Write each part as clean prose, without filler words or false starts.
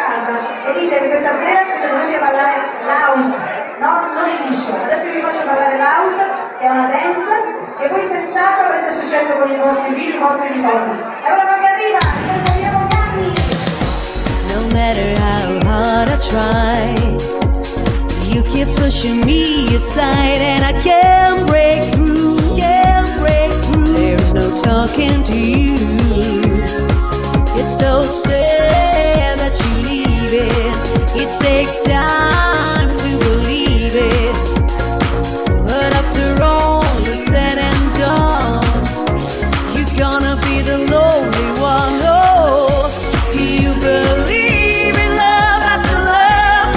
casa e dite che questa sera siete venuti a ballare l'house, no? Non il liscio. Adesso vi faccio ballare l'house, che è una dance, e voi senz'altro avrete successo con i vostri figli, i vostri nipoti. E ora che arriva, vogliamo Gianni! No matter how hard I try, you keep pushing me aside and I can't break through, can't break through. There's no talking to you. It's so sad that you leave it. It takes time to believe it. But after all is said and done, you're gonna be the lonely one. Oh, do you believe in love after love?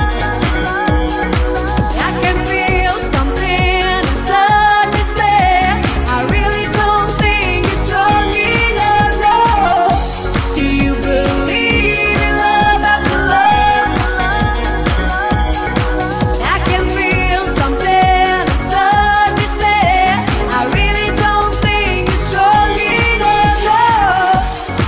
I can feel something inside me say I really don't think you're strong enough. No. Do you believe in love after love? I can feel something inside me say I really don't think you're strong enough. No.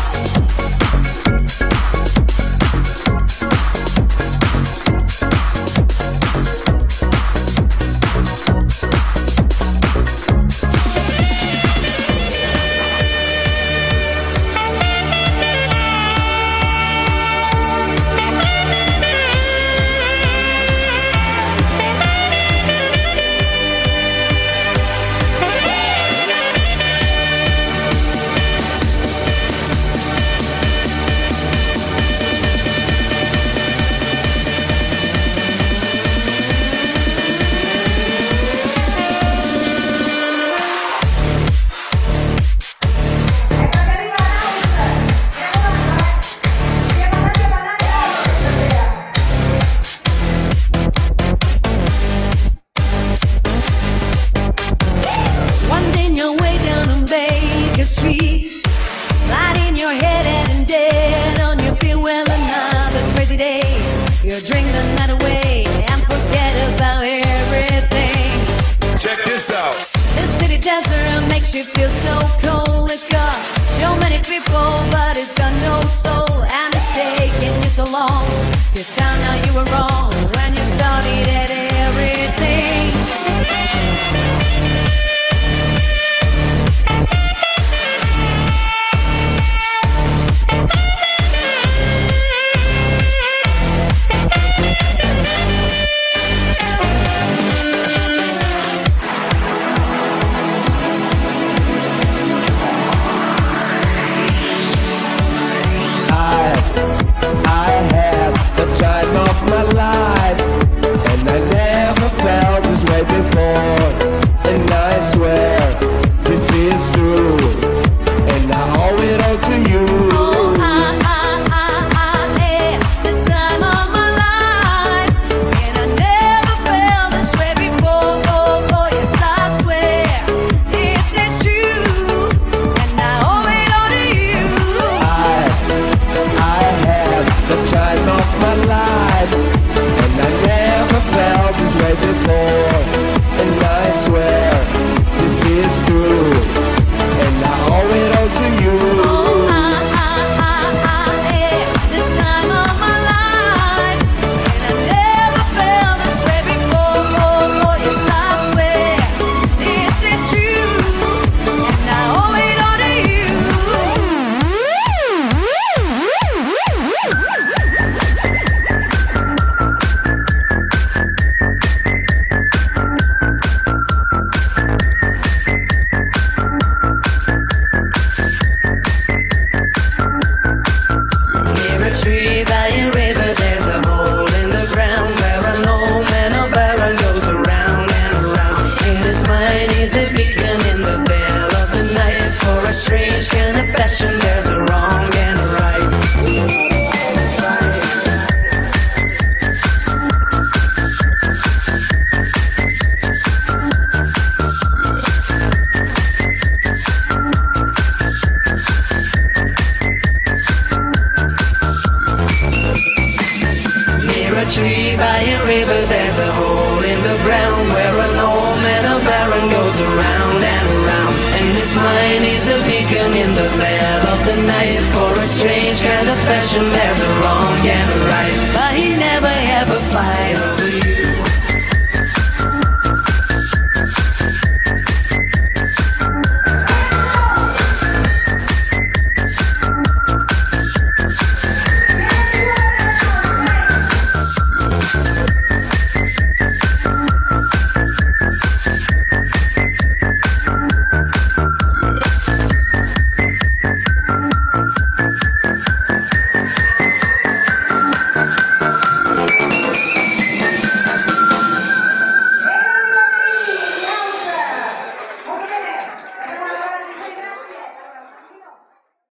One day you're way down on Baker Street, lighting your head and dead on your feet. Well, another crazy day. You drink the night away and forget about everything. Check this out. The city desert makes you feel so cold. It's got so many people, but it's got no soul. And it's taking you so long to find out you were wrong when you thought it had everything. I had the time of my life, and I never felt this way before. And I swear this is true, and I owe it all to you. Oh, I had the time of my life, and I never felt this way before. Oh, yes, I swear this is true, and I owe it all to you. I had the time of my life, and I never felt this way before. And I swear this is true, and I owe it all to you. Oh, I had the time of my life, and I never felt this way before. Oh, yes, I swear this is true, and I owe it all to you. Near a tree by a river, there's a hole in the ground where an old man of iron goes around and around. In his mind is a beacon in the veil of the night. For a strange kind of fashion, there's a wrong and a right. Near a tree by a river, there's a hole in the ground where an old man of iron goes around and around. And his mind is a beacon sung in the veil of the night. For a strange kind of fashion, there's a wrong and a right, but he never ever fight.